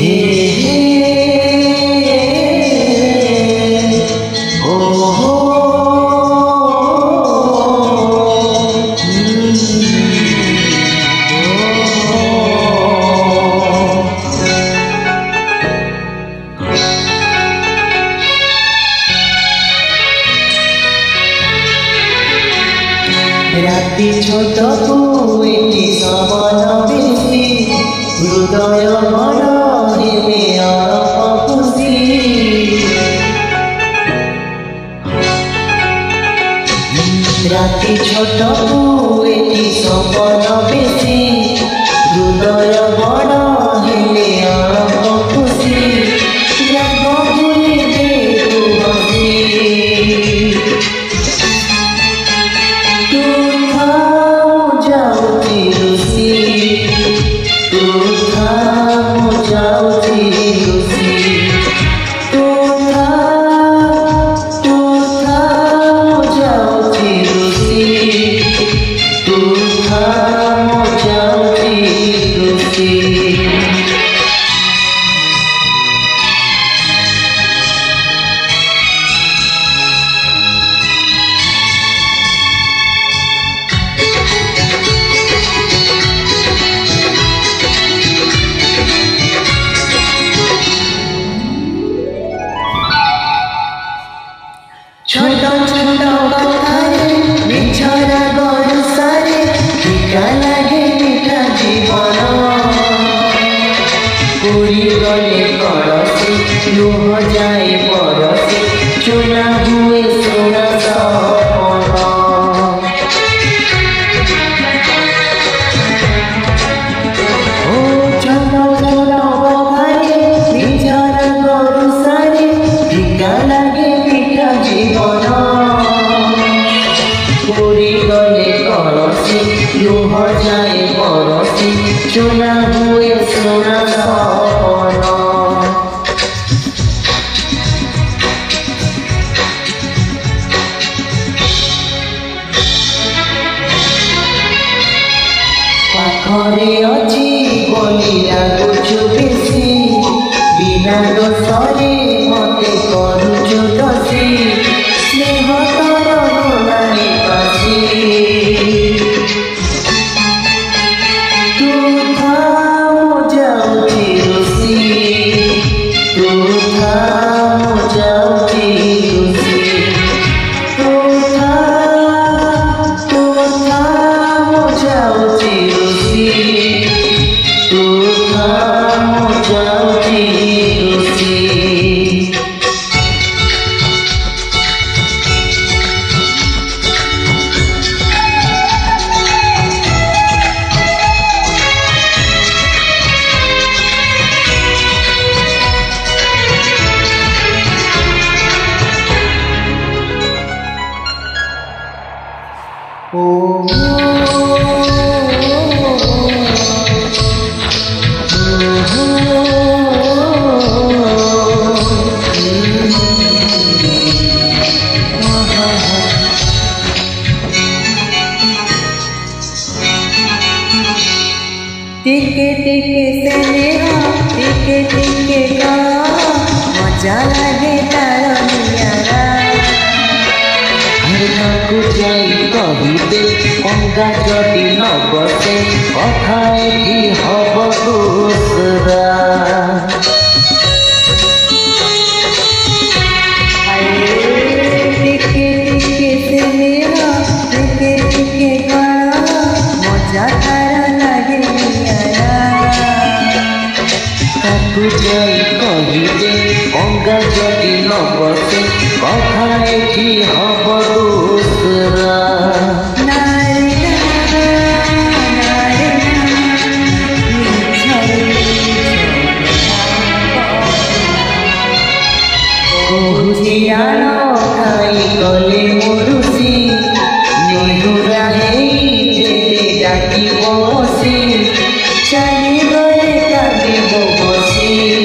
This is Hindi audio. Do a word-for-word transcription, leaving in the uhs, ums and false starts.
রাতি ছোট কুইটি সমান বেশি হৃদয় বড় হেমে খুশি রাতি ছোট কুইটি সমান বেশি হৃদয় বড় হেমে খুশি রাগ ভুলিবে তু হসি छोट छोट कथारे मिछर बरसारे टीका लागे मीठा जीवन पूरी गले कलसी लुह जाए बरसी चुना हुए सोना सपन ओ छोट छोट कथारे मिछर बरसारे टीका लागे मीठा जीवन पूरी गले कलसी लुह जाए बरसी चुना हुए सोना सपन पाखरे अच्छी बोली लागुछु बेसी बिना दोषरे मते करुछु दसी स्नेह तर नानी पासी तू था मो जाउची रुसी तू था मो जाउची रुसी तू था तू था मो जाउची रुसी तू था मो जाउची रुसी टिके टिके से नेहा टिके टिके गाना मजा लगे तार नियारा हरनाकु जाई कहिते अंगा जटी न बसे कथाए की हब दूसरा टिके टिके से नेहा टिके टिके गाना मजा तार लगे ताकू जाई कहिते अंगा जटी न बसे कथाए की हब दूसरा खाई गले मुरुसी निहुरा डाकी बसी चली गए बसी